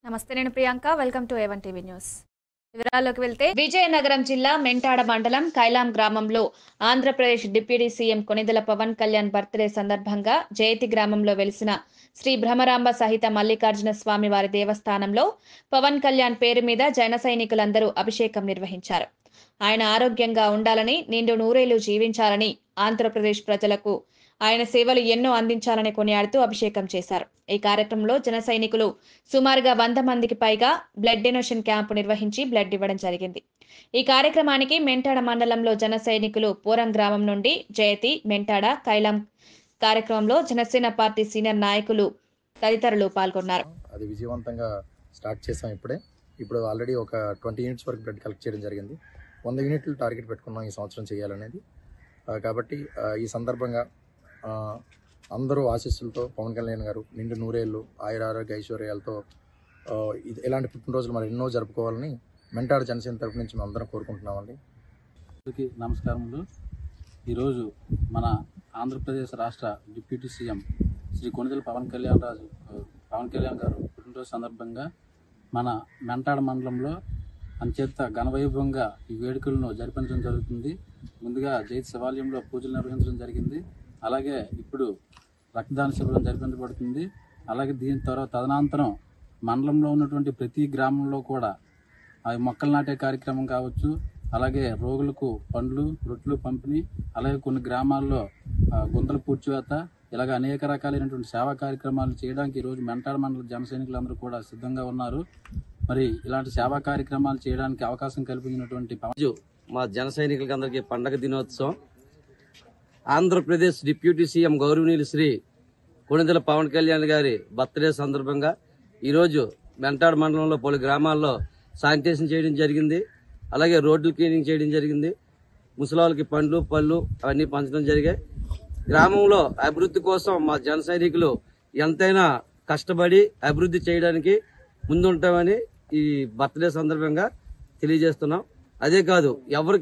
నమస్తే, నేను Priyanka. Welcome to A1 TV news. వివరాల్లోకి వెళ్తే, విజయనగరం జిల్లా మెంటాడ మండలం కైలాం గ్రామంలో Andhra Pradesh deputy CM Konidela Pawan Kalyan birthday సందర్భంగా జయతి గ్రామంలో వెలిసిన శ్రీ భ్రమరాంబ సహిత మల్లికార్జున స్వామి వారి దేవస్థానంలో పవన్ కళ్యాణ్ పేరు మీద జన సైనికులందరూ అభిషేకం నిర్వహించారు. ఆయన ఆరోగ్యంగా ఉండాలని, నిండు నూరేళ్లు జీవించాలని, ఆంధ్రప్రదేశ్ ప్రజలకు ఆయన సేవలు ఎన్నో అందించాలని కొనియాడుతూ అభిషేకం చేశారు. ఈ కార్యక్రమంలో జన సైనికులు సుమారుగా 100 మందికి పైగా బ్లడ్ డొనేషన్ క్యాంపు నిర్వహించి బ్లడ్ ఇవ్వడం జరిగింది. ఈ కార్యక్రమానికి మెంటాడ మండలంలో జన సైనికులు పోరం గ్రామం నుండి జయతి, మెంటాడ, కైలాం కార్యక్రమంలో జనసేన పార్టీ సీనియర్ నాయకులు తదితరులు పాల్గొన్నారు. అది విజయవంతంగా స్టార్ట్ చేసాం. ఇప్పుడు ఆల్రెడీ ఒక 20 యూనిట్స్ వరకు బ్లడ్ కలెక్ట్ చేయడం జరిగింది. 100 యూనిట్లు టార్గెట్ పెట్టుకున్నాం ఈ సంవత్సరం చేయాలనేది. కాబట్టి ఈ సందర్భంగా అందరూ ఆశీస్సులతో పవన్ కళ్యాణ్ గారు నిండు నూరేళ్ళు ఆయురారోగ్య ఐశ్వర్యాలతో ఇలాంటి పుట్టినరోజులు మరి ఎన్నో జరుపుకోవాలని మెంటాడ జనసేన తరపు నుంచి మేము అందరం కోరుకుంటున్నామండి. నమస్కారములు. ఈరోజు మన ఆంధ్రప్రదేశ్ రాష్ట్ర డిప్యూటీ సీఎం శ్రీ కొణిదెల పవన్ కళ్యాణ్ గారు పుట్టినరోజు సందర్భంగా మన మెంటాడ మండలంలో అంచేత ఘనవైభవంగా ఈ వేడుకలను జరిపించడం జరుగుతుంది. ముందుగా జైత్ శివాలయంలో పూజలు నిర్వహించడం జరిగింది. అలాగే ఇప్పుడు రక్తదాన శిబిరం జరిపించబడుతుంది. అలాగే దీని తర్వాత తదనంతరం మండలంలో ఉన్నటువంటి ప్రతి గ్రామంలో కూడా మొక్కలు నాటే కార్యక్రమం కావచ్చు, అలాగే రోగులకు పండ్లు, రొట్టెలు పంపిణీ, అలాగే కొన్ని గ్రామాల్లో గుంతల పూడ్చివేత, ఇలాగ అనేక రకాలైనటువంటి సేవా కార్యక్రమాలు చేయడానికి ఈరోజు మెంటాడ మండల జన సైనికులందరూ కూడా సిద్ధంగా ఉన్నారు. మరి ఇలాంటి సేవా కార్యక్రమాలు చేయడానికి అవకాశం కల్పించినటువంటి మా జన సైనికులకి అందరికీ పండగ దినోత్సవం. ఆంధ్రప్రదేశ్ డిప్యూటీ సీఎం గౌరవనీయులు శ్రీ కొణిదెల పవన్ కళ్యాణ్ గారి బర్త్డే సందర్భంగా ఈరోజు మెంటాడ మండలంలో పలు గ్రామాల్లో శానిటేషన్ చేయడం జరిగింది. అలాగే రోడ్లు క్లీనింగ్ చేయడం జరిగింది. ముసలాళ్ళకి పండ్లు, పళ్ళు అవన్నీ పంచడం జరిగాయి. గ్రామంలో అభివృద్ధి కోసం మా జన సైనికులు ఎంతైనా కష్టపడి అభివృద్ధి చేయడానికి ముందుంటామని ఈ బర్త్డే సందర్భంగా తెలియజేస్తున్నాం. అదే కాదు, ఎవరికి